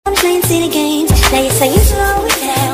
I'm playing silly games. Now you're saying slow it down.